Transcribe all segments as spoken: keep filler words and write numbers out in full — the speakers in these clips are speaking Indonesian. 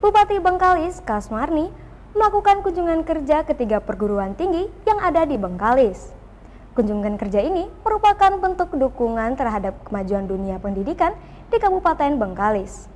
Bupati Bengkalis, Kasmarni, melakukan kunjungan kerja ke tiga perguruan tinggi yang ada di Bengkalis. Kunjungan kerja ini merupakan bentuk dukungan terhadap kemajuan dunia pendidikan di Kabupaten Bengkalis.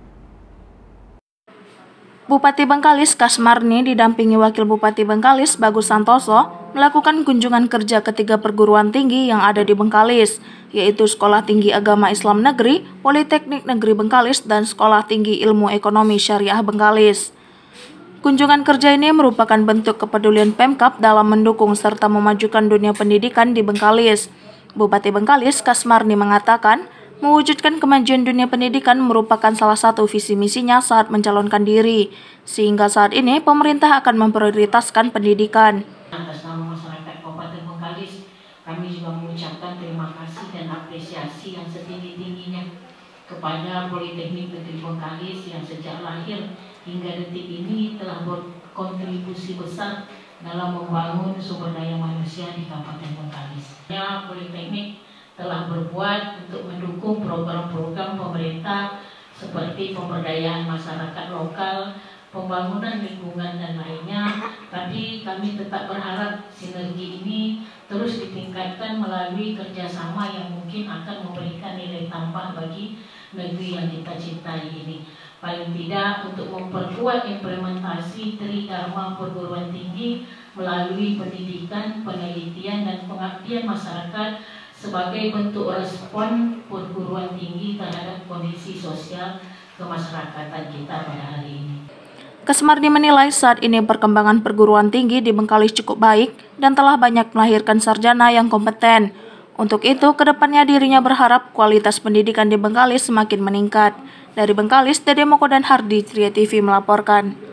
Bupati Bengkalis Kasmarni didampingi Wakil Bupati Bengkalis Bagus Santoso melakukan kunjungan kerja ke tiga perguruan tinggi yang ada di Bengkalis, yaitu Sekolah Tinggi Agama Islam Negeri, Politeknik Negeri Bengkalis, dan Sekolah Tinggi Ilmu Ekonomi Syariah Bengkalis. Kunjungan kerja ini merupakan bentuk kepedulian Pemkab dalam mendukung serta memajukan dunia pendidikan di Bengkalis. Bupati Bengkalis Kasmarni mengatakan, mewujudkan kemajuan dunia pendidikan merupakan salah satu visi misinya saat mencalonkan diri, sehingga saat ini pemerintah akan memprioritaskan pendidikan. Atas nama masyarakat Kabupaten Bengkalis, kami juga mengucapkan terima kasih dan apresiasi yang setinggi-tingginya kepada Politeknik Negeri Bengkalis yang sejak lahir hingga detik ini telah berkontribusi besar dalam membangun sumber daya manusia di Kabupaten Bengkalis. Ya, Politeknik telah berbuat untuk mendukung program-program pemerintah seperti pemberdayaan masyarakat lokal, pembangunan lingkungan dan lainnya, tapi kami tetap berharap sinergi ini terus ditingkatkan melalui kerjasama yang mungkin akan memberikan nilai tambah bagi negeri yang kita cintai ini. Paling tidak untuk memperkuat implementasi Tridharma perguruan tinggi melalui pendidikan, penelitian, dan pengabdian masyarakat sebagai bentuk respon perguruan tinggi terhadap kondisi sosial kemasyarakatan kita pada hari ini. Kasmarni menilai saat ini perkembangan perguruan tinggi di Bengkalis cukup baik dan telah banyak melahirkan sarjana yang kompeten. Untuk itu, kedepannya dirinya berharap kualitas pendidikan di Bengkalis semakin meningkat. Dari Bengkalis, Dede Moko dan Hardi, Tria T V melaporkan.